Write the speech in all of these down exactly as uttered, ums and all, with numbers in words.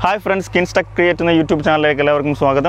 Hi friends, Kinstack Create എന്ന YouTube ചാനലിലേക്ക് എല്ലാവർക്കും സ്വാഗതം.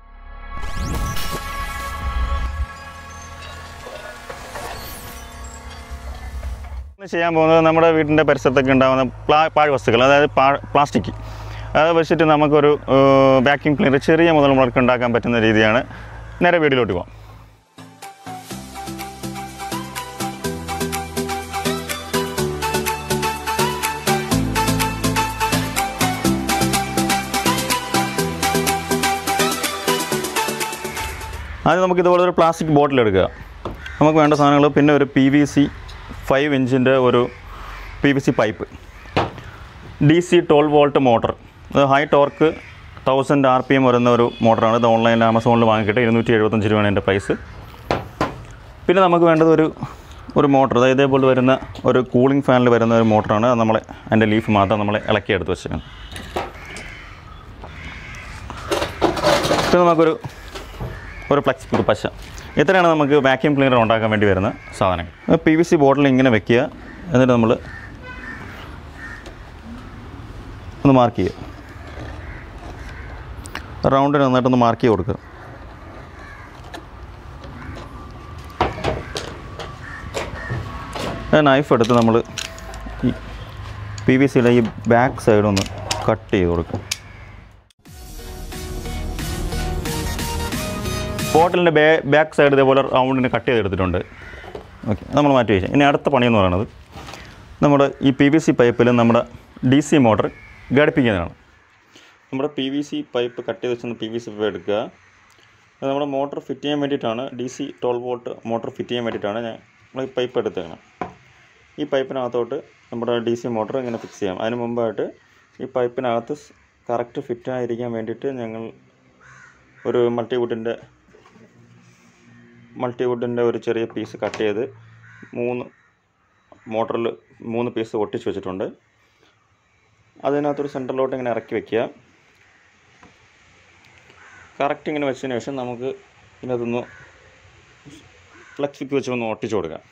ഇന്ന് ചെയ്യാൻ പോകുന്നത് നമ്മുടെ വീടിൻ്റെ പരിസരത്തൊക്കെ ഉണ്ടാകുന്ന പാഴ്വസ്തുക്കൾ, അതായത് പ്ലാസ്റ്റിക്, അത് വെച്ചിട്ട് നമുക്കൊരു വാക്യൂം ക്ലീനർ ചെറിയ മുതൽ മുടക്ക് ഉണ്ടാക്കാൻ പറ്റുന്ന രീതിയാണ്. നേരെ വീഡിയോയിലോട്ട് പോകാം. ആദ്യം നമുക്ക് ഇതുപോലെ ഒരു പ്ലാസ്റ്റിക് ബോട്ടിൽ എടുക്കുക. നമുക്ക് വേണ്ട സാധനങ്ങൾ പിന്നെ ഒരു പി വി സി ഫൈവ് ഇഞ്ചിൻ്റെ ഒരു P V C pipe, D C twelve volt motor, അത് high torque thousand R P M വരുന്ന ഒരു മോട്ടറാണ്. ഇത് ഓൺലൈനിൽ ആമസോണിൽ വാങ്ങിക്കിട്ട് ഇരുന്നൂറ്റി എഴുപത്തഞ്ച് രൂപയാണ് എൻ്റെ പ്രൈസ്. പിന്നെ നമുക്ക് വേണ്ടത് ഒരു ഒരു മോട്ടർ, അതായത് ഇതേപോലെ വരുന്ന ഒരു കൂളിംഗ് ഫാനിൽ വരുന്ന ഒരു മോട്ടറാണ്. അത് നമ്മളെ അതിൻ്റെ ലീഫ് മാത്രം നമ്മൾ ഇളക്കിയെടുത്ത് വെച്ചേക്കണം. പിന്നെ നമുക്കൊരു ഒരു ഫ്ലെക്സ് ഒരു പശ. ഇത്രയാണ് നമുക്ക് വാക്യൂം ക്ലീനർ ഉണ്ടാക്കാൻ വേണ്ടി വരുന്ന സാധനങ്ങൾ. പി വി സി ബോട്ടിൽ ഇങ്ങനെ വെക്കുക, എന്നിട്ട് നമ്മൾ ഒന്ന് മാർക്ക് ചെയ്യുക, റൗണ്ടിന് നന്നായിട്ടൊന്ന് മാർക്ക് ചെയ്ത് കൊടുക്കുക. നൈഫ് എടുത്ത് നമ്മൾ ഈ പി വി സിയുടെ ഈ ബാക്ക് സൈഡൊന്ന് കട്ട് ചെയ്ത് കൊടുക്കുക. ബോട്ടിലിൻ്റെ ബേ ബാക്ക് സൈഡ് ഇതേപോലെ റൗണ്ടിന് കട്ട് ചെയ്തെടുത്തിട്ടുണ്ട്. ഓക്കെ, നമ്മൾ മാറ്റി വെച്ചാൽ ഇനി അടുത്ത പണിയെന്ന് പറയുന്നത് നമ്മുടെ ഈ പി വി സി പൈപ്പിൽ നമ്മുടെ ഡി സി മോട്ടർ ഘടിപ്പിക്കുന്നതാണ്. നമ്മുടെ P V C pipe cut ചെയ്ത് വെച്ചൊന്ന് പി വി സി പൈപ്പ് എടുക്കുക. അത് നമ്മുടെ മോട്ടർ ഫിറ്റ് ചെയ്യാൻ വേണ്ടിയിട്ടാണ്, D C twelve volt motor fit ചെയ്യാൻ വേണ്ടിയിട്ടാണ് ഞാൻ നമ്മൾ ഈ പൈപ്പ് എടുത്തേക്കണം. ഈ പൈപ്പിനകത്തോട്ട് നമ്മുടെ ഡി സി മോട്ടർ ഇങ്ങനെ ഫിക്സ് ചെയ്യാം. അതിന് മുമ്പായിട്ട് ഈ പൈപ്പിനകത്ത് കറക്റ്റ് ഫിറ്റായിരിക്കാൻ വേണ്ടിയിട്ട് ഞങ്ങൾ ഒരു മൾട്ടിവുഡിൻ്റെ മൾട്ടിവുഡിൻ്റെ ഒരു ചെറിയ പീസ് കട്ട് ചെയ്ത് മൂന്ന് മോട്ടറിൽ മൂന്ന് പീസ് ഒട്ടിച്ച് വെച്ചിട്ടുണ്ട്. അതിനകത്തൊരു സെൻറ്ററിലോട്ട് ഇങ്ങനെ ഇറക്കി വയ്ക്കുക. കറക്റ്റ് ഇങ്ങനെ വെച്ചതിന് ശേഷം നമുക്ക് ഇതിനകത്തൊന്ന് ഫ്ലെക്സിക്ക് വെച്ച് ഒന്ന് ഒട്ടിച്ച് കൊടുക്കാം.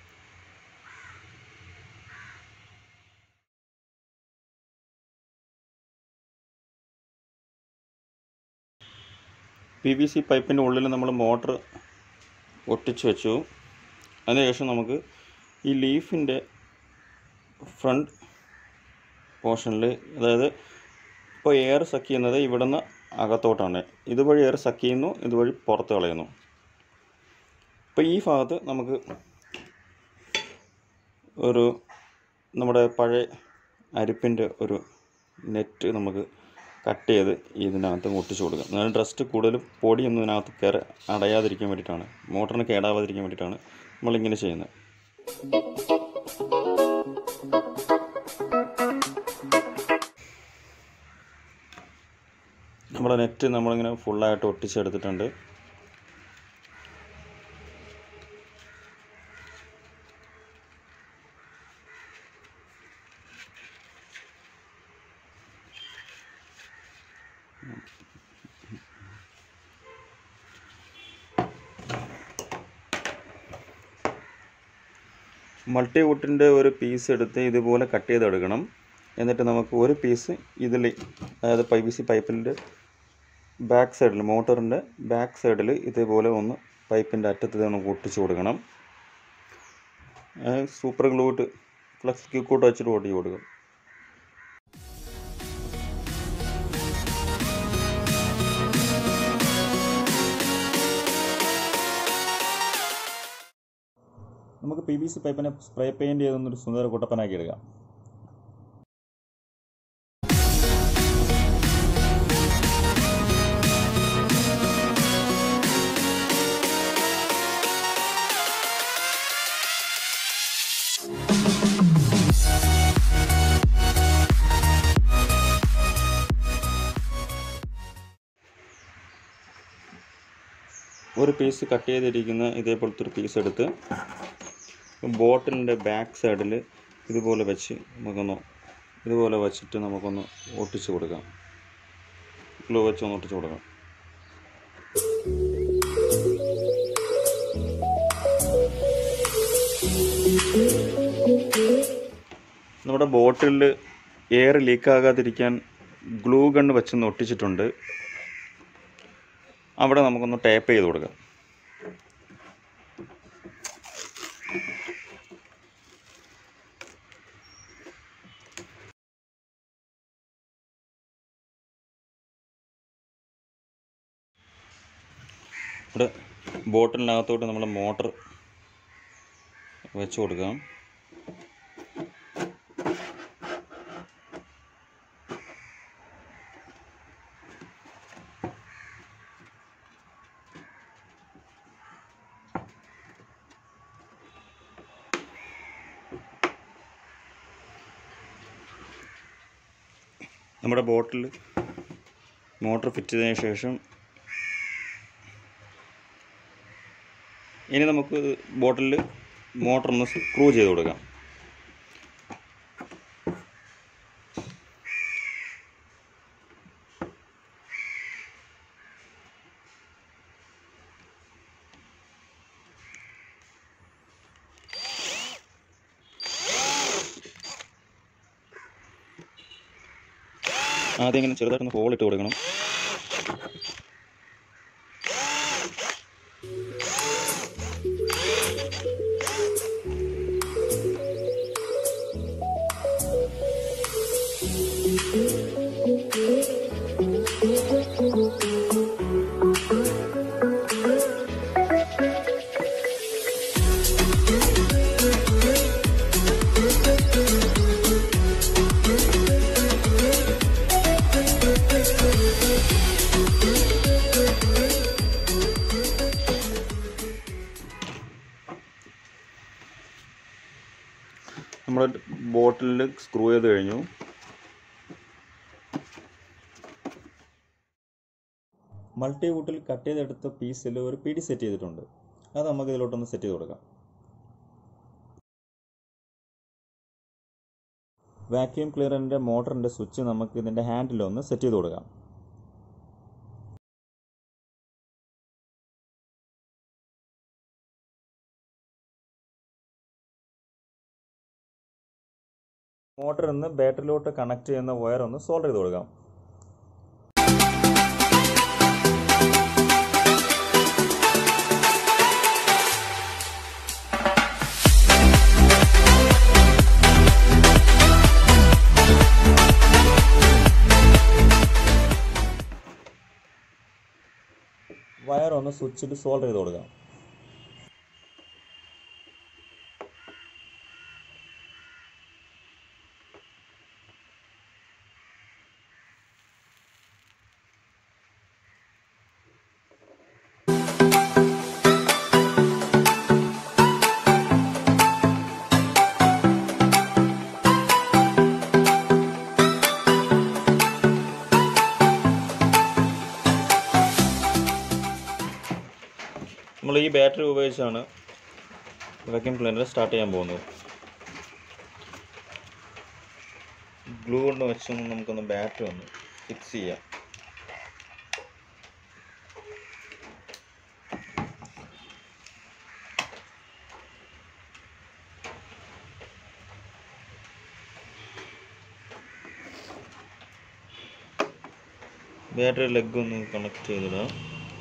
പി വി സി പൈപ്പിൻ്റെ ഉള്ളിൽ നമ്മൾ മോട്ടർ ഒട്ടിച്ച് വെച്ചു. അതിനുശേഷം നമുക്ക് ഈ ലീഫിൻ്റെ ഫ്രണ്ട് പോർഷനിൽ, അതായത് ഇപ്പോൾ എയർ സക്ക് ചെയ്യുന്നത് ഇവിടെ നിന്ന് അകത്തോട്ടാണ്, ഇതുവഴി എയർ സക്ക് ചെയ്യുന്നു, ഇതുവഴി പുറത്ത് കളയുന്നു. ഇപ്പോൾ ഈ ഭാഗത്ത് നമുക്ക് ഒരു നമ്മുടെ പഴയ അരിപ്പിൻ്റെ ഒരു നെറ്റ് നമുക്ക് കട്ട് ചെയ്ത് ഇതിനകത്ത് ഒട്ടിച്ച് കൊടുക്കുക. അതായത് ഡസ്റ്റ് കൂടുതലും പൊടിയൊന്നും ഇതിനകത്ത് കയറി അടയാതിരിക്കാൻ വേണ്ടിയിട്ടാണ്, മോട്ടറിന് കേടാവാതിരിക്കാൻ വേണ്ടിയിട്ടാണ് നമ്മളിങ്ങനെ ചെയ്യുന്നത്. നമ്മുടെ നെറ്റ് നമ്മളിങ്ങനെ ഫുള്ളായിട്ട് ഒട്ടിച്ചെടുത്തിട്ടുണ്ട്. മൾട്ടിവുഡിൻ്റെ ഒരു പീസ് എടുത്ത് ഇതുപോലെ കട്ട് ചെയ്തെടുക്കണം. എന്നിട്ട് നമുക്ക് ഒരു പീസ് ഇതിൽ, അതായത് പി വി സി പൈപ്പിൻ്റെ ബാക്ക് സൈഡിൽ, മോട്ടറിൻ്റെ ബാക്ക് സൈഡിൽ ഇതേപോലെ ഒന്ന് പൈപ്പിൻ്റെ അറ്റത്ത് ഒന്ന് ഒട്ടിച്ച് കൊടുക്കണം. സൂപ്പർ ഗ്ലൂ ഇട്ട് ഫ്ലെക്സ് ക്യൂക്കൂട്ട് വെച്ചിട്ട് ഒട്ടിച്ച് കൊടുക്കും. നമുക്ക് പി വി സി പൈപ്പിനെ സ്പ്രേ പെയിൻറ്റ് ചെയ്തൊന്നൊരു സുന്ദര കുട്ടപ്പനാക്കി എടുക്കാം. ഒരു പീസ് കട്ട് ചെയ്തിരിക്കുന്ന ഇതേപോലത്തെ ഒരു പീസ് എടുത്ത് ബോട്ടിലിൻ്റെ ബാക്ക് സൈഡിൽ ഇതുപോലെ വെച്ച് നമുക്കൊന്ന് ഇതുപോലെ വെച്ചിട്ട് നമുക്കൊന്ന് ഒട്ടിച്ച് കൊടുക്കാം. ഗ്ലൂ വെച്ച് ഒന്ന് ഒട്ടിച്ച് കൊടുക്കാം. നമ്മുടെ ബോട്ടിലിൽ എയർ ലീക്കാകാതിരിക്കാൻ ഗ്ലൂ ഗണ്ണ് വെച്ചൊന്ന് ഒട്ടിച്ചിട്ടുണ്ട്. അവിടെ നമുക്കൊന്ന് ടേപ്പ് ചെയ്ത് കൊടുക്കാം. ഇവിടെ ബോട്ടിലിനകത്തോട്ട് നമ്മൾ മോട്ടർ വെച്ച് കൊടുക്കാം. നമ്മുടെ ബോട്ടിൽ മോട്ടർ ഫിറ്റ് ചെയ്തതിന് ശേഷം ഇനി നമുക്ക് ബോട്ടിൽ മോട്ടർ ഒന്ന് സ്ക്രൂ ചെയ്ത് കൊടുക്കാം. ആദ്യം ഇങ്ങനെ ചെറുതായിട്ടൊന്ന് ഹോൾ ഇട്ട് കൊടുക്കണം. നമ്മൾ ബോട്ടിലിൽ സ്ക്രൂ ചെയ്ത് കഴിഞ്ഞു. മൾട്ടിവുഡിൽ കട്ട് ചെയ്തെടുത്ത പീസിൽ ഒരു പിടി സെറ്റ് ചെയ്തിട്ടുണ്ട്. അത് നമുക്ക് ഇതിലോട്ടൊന്ന് സെറ്റ് ചെയ്ത് കൊടുക്കാം. വാക്യൂം ക്ലിയറിൻ്റെ മോട്ടറിൻ്റെ സ്വിച്ച് നമുക്ക് ഇതിൻ്റെ ഹാൻഡിലൊന്ന് സെറ്റ് ചെയ്ത് കൊടുക്കാം. മോട്ടറിൽ നിന്ന് ബാറ്ററിയിലോട്ട് കണക്ട് ചെയ്യുന്ന വയർ ഒന്ന് സോൾഡർ ചെയ്ത് കൊടുക്കാം. വയർ ഒന്ന് സ്വിച്ചിൽ സോൾഡർ ചെയ്ത് കൊടുക്കാം. നമ്മൾ ഈ ബാറ്ററി ഉപയോഗിച്ചാണ് വാക്യൂം ക്ലീനർ സ്റ്റാർട്ട് ചെയ്യാൻ പോകുന്നത്. ഗ്ലൂ കൊണ്ട് വെച്ചൊന്ന് നമുക്കൊന്ന് ബാറ്ററി ഒന്ന് ഫിക്സ് ചെയ്യാം. ബാറ്ററി ലെഗ് ഒന്ന് കണക്ട് ചെയ്തിടാം.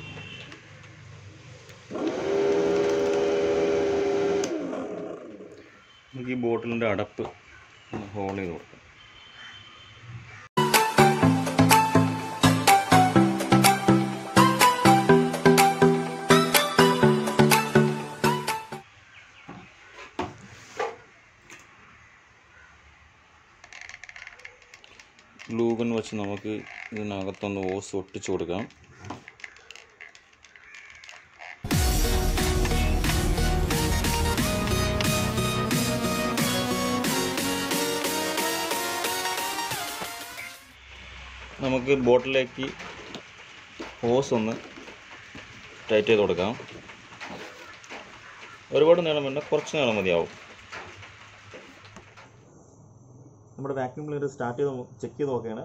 നമുക്ക് ഈ ബോട്ടിലിൻ്റെ അടപ്പ് ഹോൾ ചെയ്ത് കൊടുക്കാം. ഗ്ലൂ ഗൺ വെച്ച് നമുക്ക് ഇതിനകത്തൊന്ന് ഓസ് ഒട്ടിച്ചു കൊടുക്കാം. നമുക്ക് ബോട്ടിലേക്ക് ഹോസ് ഒന്ന് ടൈറ്റ് ചെയ്ത് കൊടുക്കാം. ഒരുപാട് നീളം വേണ്ട, കുറച്ച് നീളം മതിയാവും. നമ്മുടെ വാക്യൂം ക്ലീനർ സ്റ്റാർട്ട് ചെയ്ത് ചെക്ക് ചെയ്ത് നോക്കുകയാണ്.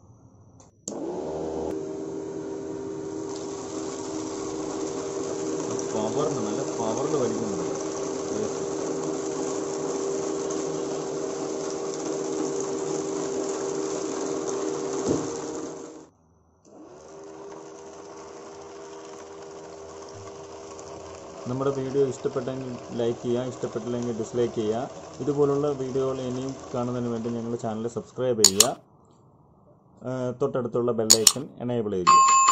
പവറിന് നല്ല പവറിൽ വലിക്കുന്നുണ്ട്. you നമ്മുടെ വീഡിയോ ഇഷ്ടപ്പെട്ടെങ്കിൽ ലൈക്ക് ചെയ്യുക, ഇഷ്ടപ്പെട്ടില്ലെങ്കിൽ ഡിസ്ലൈക്ക് ചെയ്യുക. ഇതുപോലുള്ള വീഡിയോകൾ ഇനിയും കാണുന്നതിന് വേണ്ടി ഞങ്ങളുടെ ചാനൽ സബ്സ്ക്രൈബ് ചെയ്യുക. തൊട്ടടുത്തുള്ള ബെല്ലൈക്കൺ എനേബിൾ ചെയ്യുക.